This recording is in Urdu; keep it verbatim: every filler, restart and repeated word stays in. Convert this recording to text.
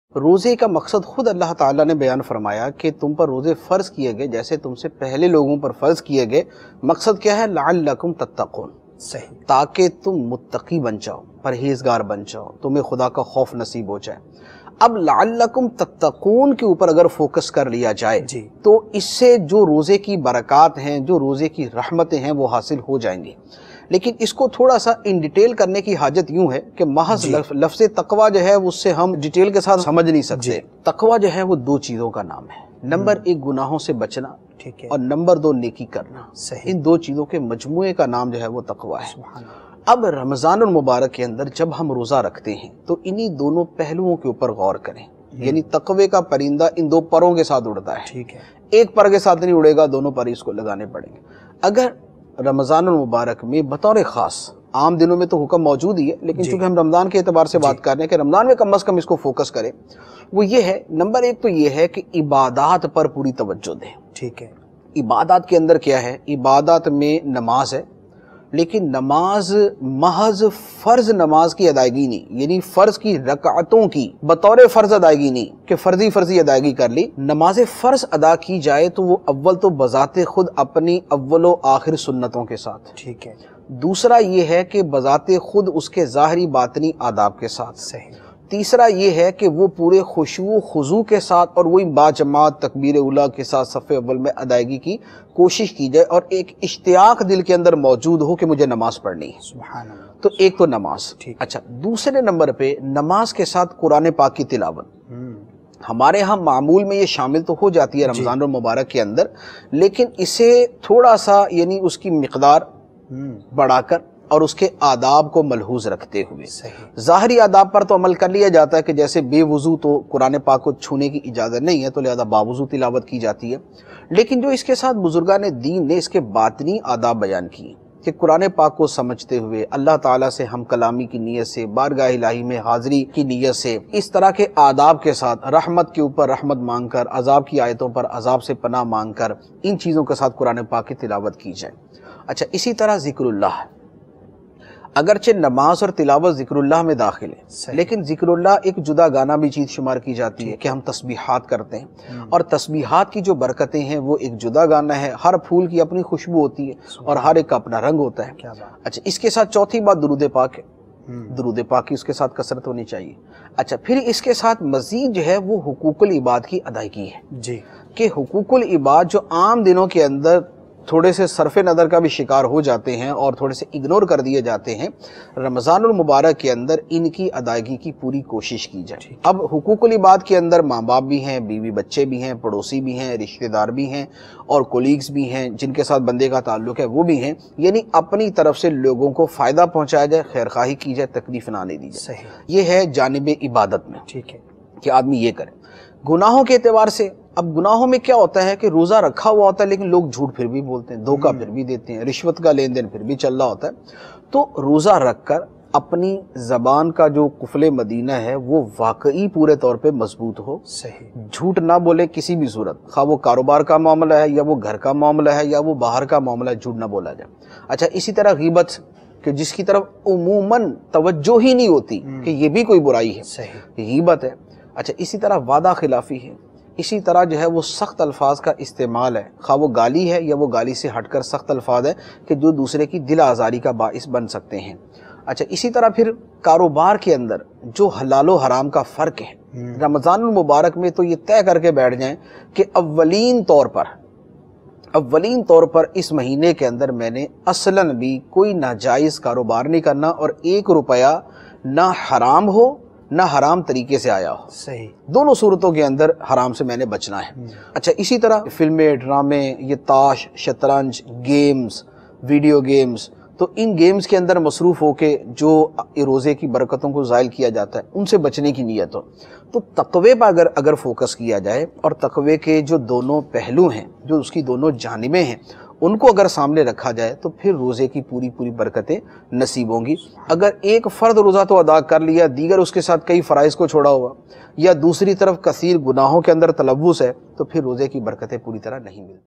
روزے کا مقصد خود اللہ تعالیٰ نے بیان فرمایا کہ تم پر روزے فرض کیے گئے جیسے تم سے پہلے لوگوں پر فرض کیے گئے۔ مقصد کیا ہے؟ لعلکم تتقون، صحیح، تاکہ تم متقی بن جاؤ، پرہیزگار بن جاؤ، تمہیں خدا کا خوف نصیب ہو جائے۔ اب لعلکم تتقون کے اوپر اگر فوکس کر لیا جائے جی تو اس سے جو روزے کی برکات ہیں، جو روزے کی رحمتیں ہیں، وہ حاصل ہو جائیں گی۔ لیکن اس کو تھوڑا سا ان ڈیٹیل کرنے کی حاجت یوں ہے کہ محض جی لف- لفظ تقوی جو ہے اس سے ہم ڈیٹیل کے ساتھ سمجھ نہیں سکتے۔ جی تقوی جو ہے وہ دو چیزوں کا نام ہے، نمبر ایک گناہوں سے بچنا ٹھیک ہے، اور نمبر دو نیکی کرنا۔ صحیح، ان دو چیزوں کے مجموعے کا نام جو ہے وہ تقوی ہے۔ سبحان اللہ، اب رمضان المبارک کے اندر جب ہم روزہ رکھتے ہیں تو انہی دونوں پہلوؤں کے اوپر غور کریں، یعنی تقوی کا پرندہ ان دو پروں کے ساتھ اڑتا ہے، ٹھیک ہے، ایک پر کے ساتھ نہیں اڑے گا، دونوں پر اس کو لگانے پڑیں گے۔ اگر رمضان المبارک میں بطور خاص، عام دنوں میں تو حکم موجود ہی ہے لیکن جی چونکہ ہم رمضان کے اعتبار سے بات کر رہے ہیں کہ رمضان میں کم از کم اس کو فوکس کریں، وہ یہ ہے، نمبر ایک تو یہ ہے کہ عبادات پر پوری توجہ دیں۔ ٹھیک ہے، عبادات کے اندر کیا ہے؟ عبادات میں نماز ہے، لیکن نماز محض فرض نماز کی ادائیگی نہیں، یعنی فرض کی رکعتوں کی بطور فرض ادائیگی نہیں کہ فرضی فرضی ادائیگی کر لی۔ نماز فرض ادا کی جائے تو وہ اول تو بذات خود اپنی اول و آخر سنتوں کے ساتھ، ٹھیک ہے، دوسرا یہ ہے کہ بذات خود اس کے ظاہری باطنی آداب کے ساتھ، صحیح، تیسرا یہ ہے کہ وہ پورے خشوع و خضوع کے ساتھ اور وہی باجماعت تکبیر اولیٰ کے ساتھ صف اول میں ادائیگی کی کوشش کی جائے اور ایک اشتیاق دل کے اندر موجود ہو کہ مجھے نماز پڑھنی ہے۔ سبحان اللہ، تو ایک تو نماز، ٹھیک۔ اچھا دوسرے نمبر پہ نماز کے ساتھ قرآن پاک کی تلاوت۔ ہم، ہمارے ہاں معمول میں یہ شامل تو ہو جاتی ہے رمضان المبارک کے اندر، لیکن اسے تھوڑا سا یعنی اس کی مقدار ہم، بڑھا کر اور اس کے آداب کو ملحوظ رکھتے ہوئے، صحیح، ظاہری آداب پر تو عمل کر لیا جاتا ہے کہ جیسے بے وضو تو قرآن پاک کو چھونے کی اجازت نہیں ہے تو لہذا باوضو تلاوت کی جاتی ہے، لیکن جو اس کے ساتھ بزرگان دین نے اس کے باطنی آداب بیان کیے کہ قرآن پاک کو سمجھتے ہوئے اللہ تعالیٰ سے ہم کلامی کی نیت سے، بارگاہ الہی میں حاضری کی نیت سے، اس طرح کے آداب کے ساتھ رحمت کے اوپر رحمت مانگ کر، عذاب کی آیتوں پر عذاب سے پناہ مانگ کر، ان چیزوں کے ساتھ قرآن پاک کی تلاوت کی جائے۔ اچھا اسی طرح ذکر اللہ، اگرچہ نماز اور تلاوت ذکر اللہ میں داخل ہے صحیح، لیکن ذکر اللہ ایک جدا گانا بھی چیز شمار کی جاتی ہے کہ ہم تسبیحات کرتے ہیں، اور تسبیحات کی جو برکتیں ہیں وہ ایک جدا گانا ہے۔ ہر پھول کی اپنی خوشبو ہوتی ہے اور ہر ایک کا اپنا رنگ ہوتا ہے۔ کیا بات، اچھا اس کے ساتھ چوتھی بات درود پاک ہے، ہم، درود پاک کی اس کے ساتھ کثرت ہونی چاہیے۔ اچھا پھر اس کے ساتھ مزید جو ہے وہ حقوق العباد کی ادائیگی ہے جی کہ حقوق العباد جو عام دنوں کے اندر تھوڑے سے صرف نظر کا بھی شکار ہو جاتے ہیں اور تھوڑے سے اگنور کر دیے جاتے ہیں، رمضان المبارک کے اندر ان کی ادائیگی کی پوری کوشش کی جائے۔ اب حقوق العباد کے اندر ماں باپ بھی ہیں، بیوی بچے بھی ہیں، پڑوسی بھی ہیں، رشتہ دار بھی ہیں اور کولیگز بھی ہیں جن کے ساتھ بندے کا تعلق ہے، وہ بھی ہیں، یعنی اپنی طرف سے لوگوں کو فائدہ پہنچایا جائے، خیر خواہی کی جائے، تکلیف نہ آنے دی جائے۔ صحیح، یہ ہے جانب عبادت میں ٹھیک ہے، کہ آدمی یہ کرے۔ گناہوں کے اعتبار سے، اب گناہوں میں کیا ہوتا ہے کہ روزہ رکھا ہوا ہوتا ہے لیکن لوگ جھوٹ پھر بھی بولتے ہیں، دھوکہ پھر بھی دیتے ہیں، رشوت کا لین دین پھر بھی چل رہا ہوتا ہے۔ تو روزہ رکھ کر اپنی زبان کا جو قفل مدینہ ہے وہ واقعی پورے طور پہ مضبوط ہو، صحیح، جھوٹ نہ بولے کسی بھی صورت، خواہ وہ کاروبار کا معاملہ ہے یا وہ گھر کا معاملہ ہے یا وہ باہر کا معاملہ ہے، جھوٹ نہ بولا جائے۔ اچھا اسی طرح غیبت کہ جس کی طرف عموماً توجہ ہی نہیں ہوتی کہ یہ بھی کوئی برائی ہے، صحیح، غیبت ہے۔ اچھا اسی طرح وعدہ خلافی ہے، اسی طرح جو ہے وہ سخت الفاظ کا استعمال ہے، خواہ وہ گالی ہے یا وہ گالی سے ہٹ کر سخت الفاظ ہے کہ جو دوسرے کی دل آزاری کا باعث بن سکتے ہیں۔ اچھا اسی طرح پھر کاروبار کے اندر جو حلال و حرام کا فرق ہے، رمضان المبارک میں تو یہ طے کر کے بیٹھ جائیں کہ اولین طور پر اولین طور پر اس مہینے کے اندر میں نے اصلاً بھی کوئی ناجائز کاروبار نہیں کرنا اور ایک روپیہ نہ حرام ہو نہ حرام طریقے سے آیا ہو، صحیح، دونوں صورتوں کے اندر حرام سے میں نے بچنا ہے۔ اچھا اسی طرح فلمیں، ڈرامے، یہ تاش، شطرنج، گیمز، ویڈیو گیمز، تو ان گیمز کے اندر مصروف ہو کے جو روزے کی برکتوں کو زائل کیا جاتا ہے ان سے بچنے کی نیت ہو۔ تو تقوی پر اگر اگر فوکس کیا جائے اور تقوی کے جو دونوں پہلو ہیں، جو اس کی دونوں جانبیں ہیں، ان کو اگر سامنے رکھا جائے تو پھر روزے کی پوری پوری برکتیں نصیب ہوں گی۔ اگر ایک فرد روزہ تو ادا کر لیا، دیگر اس کے ساتھ کئی فرائض کو چھوڑا ہوا، یا دوسری طرف کثیر گناہوں کے اندر تلوث ہے، تو پھر روزے کی برکتیں پوری طرح نہیں ملتی۔